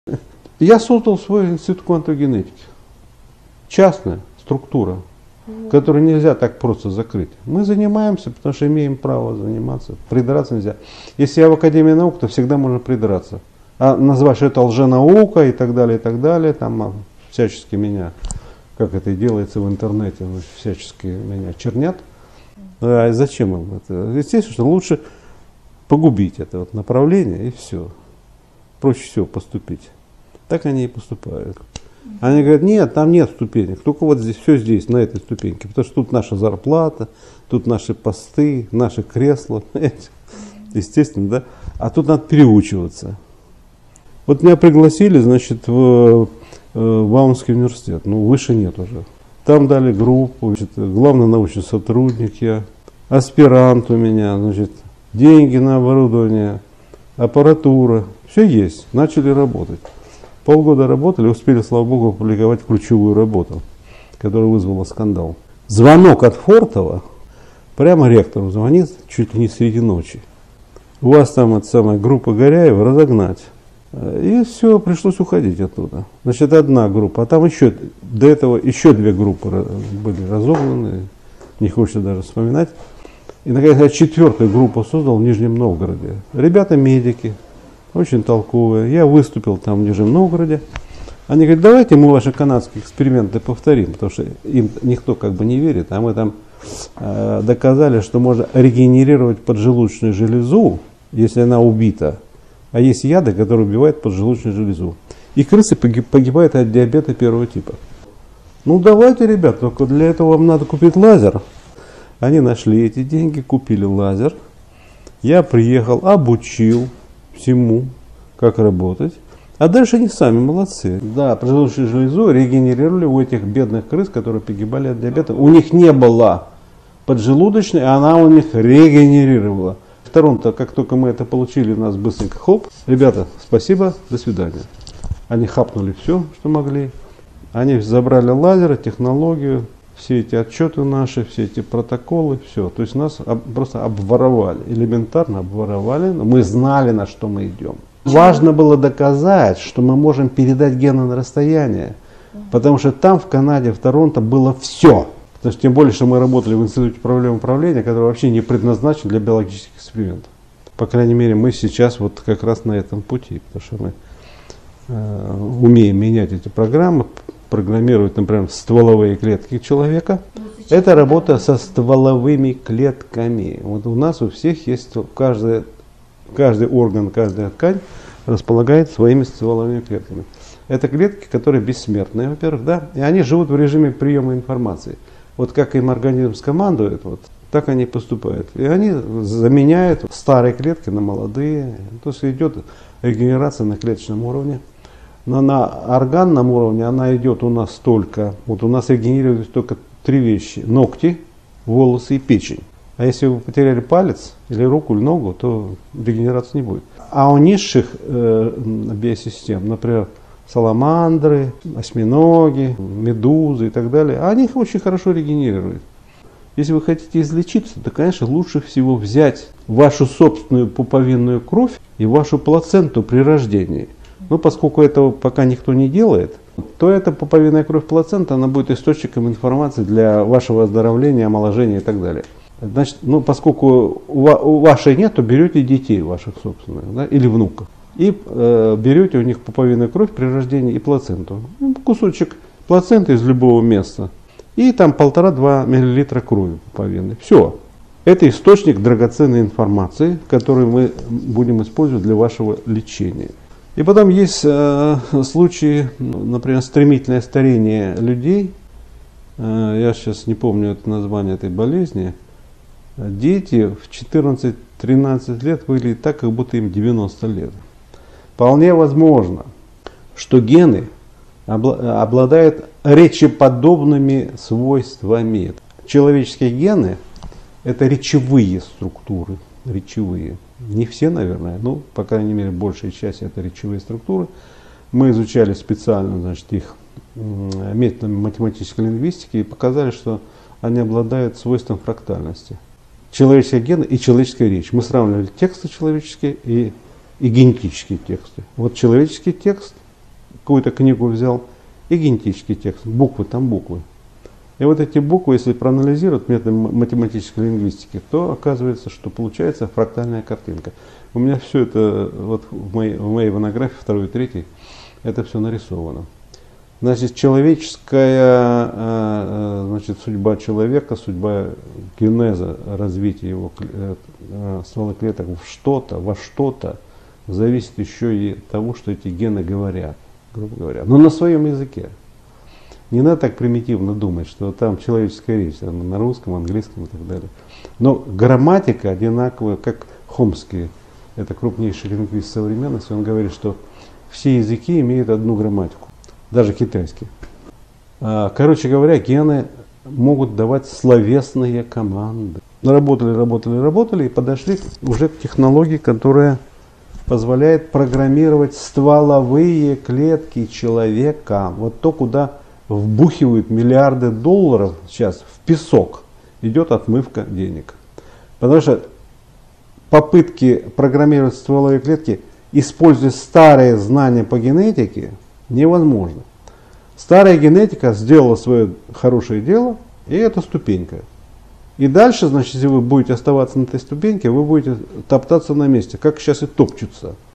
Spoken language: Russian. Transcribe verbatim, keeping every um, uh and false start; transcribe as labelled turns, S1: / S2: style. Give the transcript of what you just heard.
S1: Я создал свой институт квантовой генетики. Частная структура, которую нельзя так просто закрыть. Мы занимаемся, потому что имеем право заниматься. Придраться нельзя. Если я в Академии наук, то всегда можно придраться. А назвать, что это лженаука и так далее, и так далее, там всячески меня, как это и делается в интернете, всячески меня чернят. А зачем им это? Естественно, что лучше погубить это вот направление и все. Проще всего поступить. Так они и поступают. Они говорят, нет, там нет ступенек, только вот здесь, все здесь, на этой ступеньке, потому что тут наша зарплата, тут наши посты, наши кресла, естественно, да, а тут надо переучиваться. Вот меня пригласили, значит, в, в Бауманский университет, ну, выше нет уже. Там дали группу, значит, главный научный сотрудник я, аспирант у меня, значит, деньги на оборудование, аппаратура, все есть, начали работать. Полгода работали, успели, слава богу, опубликовать ключевую работу, которая вызвала скандал. Звонок от Фортова, прямо ректору звонит, чуть ли не среди ночи. У вас там эта самая группа Горяева разогнать. И все, пришлось уходить оттуда. Значит, одна группа, а там еще, до этого еще две группы были разогнаны, не хочется даже вспоминать. И, наконец, я четвертую группу создал в Нижнем Новгороде. Ребята медики, очень толковые. Я выступил там в Нижнем Новгороде. Они говорят, давайте мы ваши канадские эксперименты повторим, потому что им никто как бы не верит, а мы там э, доказали, что можно регенерировать поджелудочную железу, если она убита. А есть яды, которые убивают поджелудочную железу. И крысы погибают от диабета первого типа. Ну давайте, ребят, только для этого вам надо купить лазер. Они нашли эти деньги, купили лазер. Я приехал, обучил всему, как работать. А дальше они сами молодцы. Да, поджелудочную железу регенерировали у этих бедных крыс, которые погибали от диабета. У них не было поджелудочной, а она у них регенерировала. В Торонто, как только мы это получили, у нас быстренько хоп. Ребята, спасибо, до свидания. Они хапнули все, что могли. Они забрали лазеры, технологию, все эти отчеты наши, все эти протоколы, все. То есть нас об, просто обворовали, элементарно обворовали. Но мы знали, на что мы идем. Важно было доказать, что мы можем передать гены на расстояние. Потому что там, в Канаде, в Торонто, было все. Потому что тем более, что мы работали в Институте проблем управления, который вообще не предназначен для биологических экспериментов. По крайней мере, мы сейчас вот как раз на этом пути, потому что мы э, умеем менять эти программы, программировать, например, стволовые клетки человека. Это работа со стволовыми клетками. Вот у нас у всех есть, каждый, каждый орган, каждая ткань располагает своими стволовыми клетками. Это клетки, которые бессмертные, во-первых, да, и они живут в режиме приема информации. Вот как им организм скомандует, вот, так они поступают. И они заменяют старые клетки на молодые. То есть идет регенерация на клеточном уровне. Но на органном уровне она идет у нас только, вот у нас регенерируют только три вещи. Ногти, волосы и печень. А если вы потеряли палец, или руку, или ногу, то регенерации не будет. А у низших э, биосистем, например, саламандры, осьминоги, медузы и так далее, они их очень хорошо регенерируют. Если вы хотите излечиться, то, конечно, лучше всего взять вашу собственную пуповинную кровь и вашу плаценту при рождении. Но поскольку этого пока никто не делает, то эта пуповинная кровь плацента, она будет источником информации для вашего оздоровления, омоложения и так далее. Значит, ну, поскольку у вашей нет, то берете детей ваших собственных, да, или внуков. И э, берете у них пуповинную кровь при рождении и плаценту. Кусочек плаценты из любого места. И там полтора-два миллилитра крови пуповинной. Все. Это источник драгоценной информации, которую мы будем использовать для вашего лечения. И потом есть э, случаи, например, стремительное старение людей. Э, я сейчас не помню это название этой болезни. Дети в четырнадцать-тринадцать лет выглядят так, как будто им девяносто лет. Вполне возможно, что гены обладают речеподобными свойствами. Человеческие гены – это речевые структуры, речевые. Не все, наверное, но, по крайней мере, большая часть – это речевые структуры. Мы изучали специально, значит, их методами математической лингвистики и показали, что они обладают свойством фрактальности. Человеческие гены и человеческая речь. Мы сравнивали тексты человеческие и, и генетические тексты. Вот человеческий текст какую-то книгу взял, и генетический текст, буквы, там буквы. И вот эти буквы, если проанализировать методом математической лингвистики, то оказывается, что получается фрактальная картинка. У меня все это вот в моей, в моей монографии, второй и третьей, это все нарисовано. Значит, человеческая значит, судьба человека, судьба генеза, развития его ствола клеток в что-то, во что-то, зависит еще и от того, что эти гены говорят, грубо говоря. Но на своем языке. Не надо так примитивно думать, что там человеческая речь, там, на русском, английском и так далее. Но грамматика одинаковая, как Хомский, это крупнейший лингвист современности, он говорит, что все языки имеют одну грамматику, даже китайский. Короче говоря, гены могут давать словесные команды. Работали, работали, работали и подошли уже к технологии, которая позволяет программировать стволовые клетки человека. Вот то, куда вбухивают миллиарды долларов сейчас в песок, идет отмывка денег. Потому что попытки программировать стволовые клетки, используя старые знания по генетике, невозможно. Старая генетика сделала свое хорошее дело, и это ступенька. И дальше, значит, если вы будете оставаться на этой ступеньке, вы будете топтаться на месте, как сейчас и топчутся.